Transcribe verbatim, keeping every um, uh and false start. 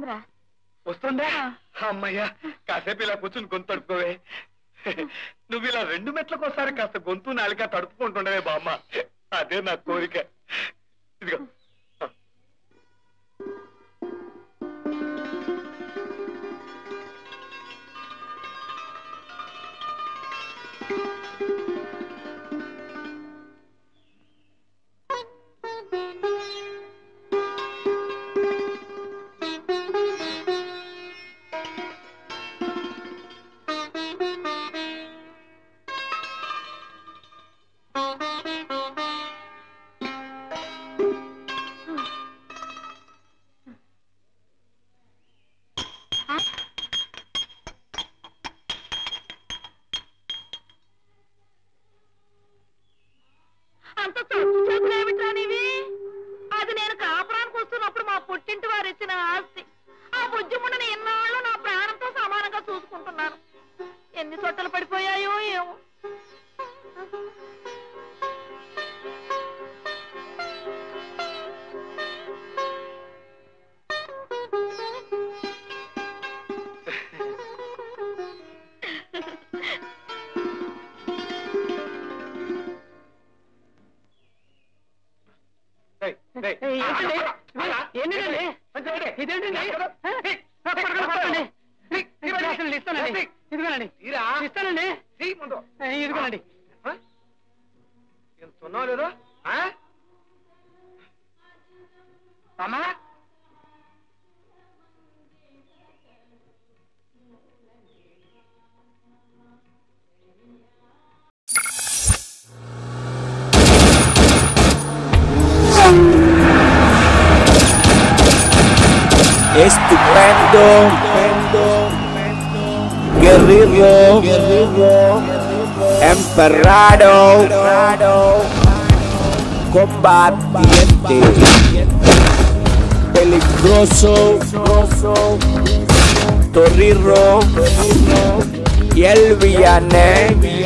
వస్తుందిరా. వస్తుందా? అమ్మయ్యా, కాసేపు ఇలా కూర్చుని గొంతు తడుపుకోవే. నువ్వు ఇలా రెండు మెట్లకోసారి కాస్త గొంతు నాలిక తడుపుకుంటుండవే బామ్మ, అదే నా కోరిక. ఇదిగో అంత చదువు చదువులేమిట్రా నీవి? అది నేను కాపురానికి వస్తున్నప్పుడు మా పుట్టింటి వారు ఇచ్చిన ఆస్తి. ఆ బుజ్జిముండని ఎన్నాళ్ళు నా ప్రాణంతో సమానంగా చూసుకుంటున్నాను. ఎన్ని చొట్టలు పడిపోయాయో ఏమో. ఇదిగోనండి, ఇస్తానండి. ఇదిగోనండి, ఎంతున్నావు లేదు అమ్మా. Estupendo, guerrero, emperrado, combatiente, peligroso, torriro y el villano.